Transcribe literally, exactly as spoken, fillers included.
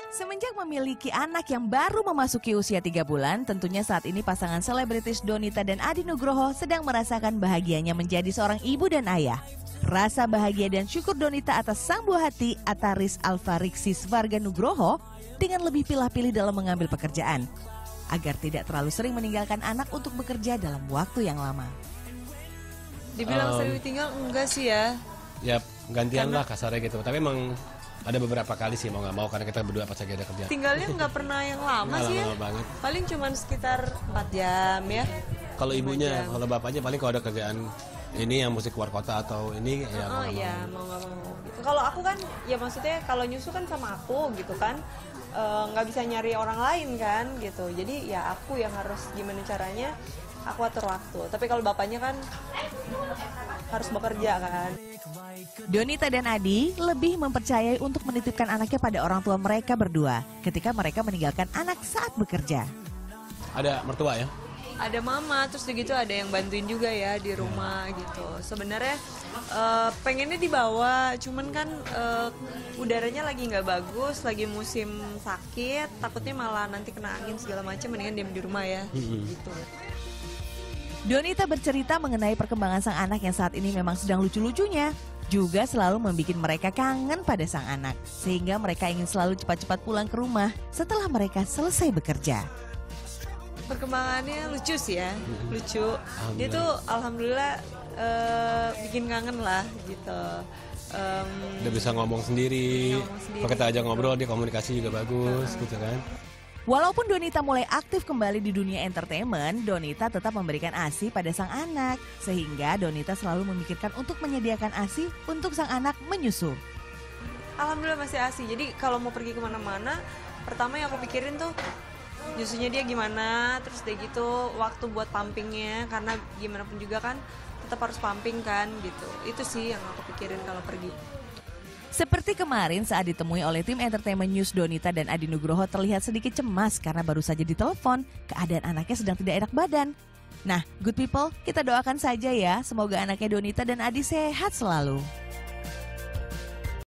Semenjak memiliki anak yang baru memasuki usia tiga bulan, tentunya saat ini pasangan selebritis Donita dan Adi Nugroho sedang merasakan bahagianya menjadi seorang ibu dan ayah. Rasa bahagia dan syukur Donita atas sang buah hati Ataris Alfarixis Varga Nugroho dengan lebih pilih-pilih dalam mengambil pekerjaan, agar tidak terlalu sering meninggalkan anak untuk bekerja dalam waktu yang lama. Dibilang Um, sering ditinggal enggak sih ya? Ya gantian Karena- lah kasarnya gitu, tapi emang ada beberapa kali sih mau nggak mau karena kita berdua pas lagi ada kerja. Tinggalnya nggak pernah yang lama Nggak sih ya. lama banget. Paling cuman sekitar empat jam ya. Kalau ibunya, jam. kalau bapaknya paling kalau ada kerjaan ini yang mesti keluar kota atau ini ya Oh mau nggak iya, mau. mau nggak mau. Gitu. Kalau aku kan, ya maksudnya kalau nyusu kan sama aku gitu kan, Eh, nggak bisa nyari orang lain kan gitu. Jadi ya aku yang harus gimana caranya aku atur waktu. Tapi kalau bapaknya kan harus bekerja kan. Donita dan Adi lebih mempercayai untuk menitipkan anaknya pada orang tua mereka berdua ketika mereka meninggalkan anak saat bekerja. Ada mertua ya? Ada mama, terus begitu ada yang bantuin juga ya di rumah gitu. Sebenarnya eh, pengennya dibawa, cuman kan eh, udaranya lagi nggak bagus, lagi musim sakit, takutnya malah nanti kena angin segala macam, mendingan diam di rumah ya. Gitu. Donita bercerita mengenai perkembangan sang anak yang saat ini memang sedang lucu-lucunya. Juga selalu membuat mereka kangen pada sang anak, sehingga mereka ingin selalu cepat-cepat pulang ke rumah setelah mereka selesai bekerja. Perkembangannya lucu sih ya, lucu. Dia Alhamdulillah. tuh alhamdulillah eh, bikin kangen lah gitu. Em, Udah bisa ngomong sendiri, Ngomong sendiri, kalau kita ajak gitu. ngobrol dia komunikasi juga bagus gitu kan. Walaupun Donita mulai aktif kembali di dunia entertainment, Donita tetap memberikan ASI pada sang anak. Sehingga Donita selalu memikirkan untuk menyediakan ASI untuk sang anak menyusu. Alhamdulillah masih ASI. Jadi kalau mau pergi kemana-mana, pertama yang aku pikirin tuh nyusunya dia gimana, terus kayak gitu waktu buat pumpingnya, karena gimana pun juga kan tetap harus pumping kan gitu. Itu sih yang aku pikirin kalau pergi. Seperti kemarin saat ditemui oleh tim Entertainment News, Donita dan Adi Nugroho terlihat sedikit cemas karena baru saja ditelepon keadaan anaknya sedang tidak enak badan. Nah, good people, kita doakan saja ya, semoga anaknya Donita dan Adi sehat selalu.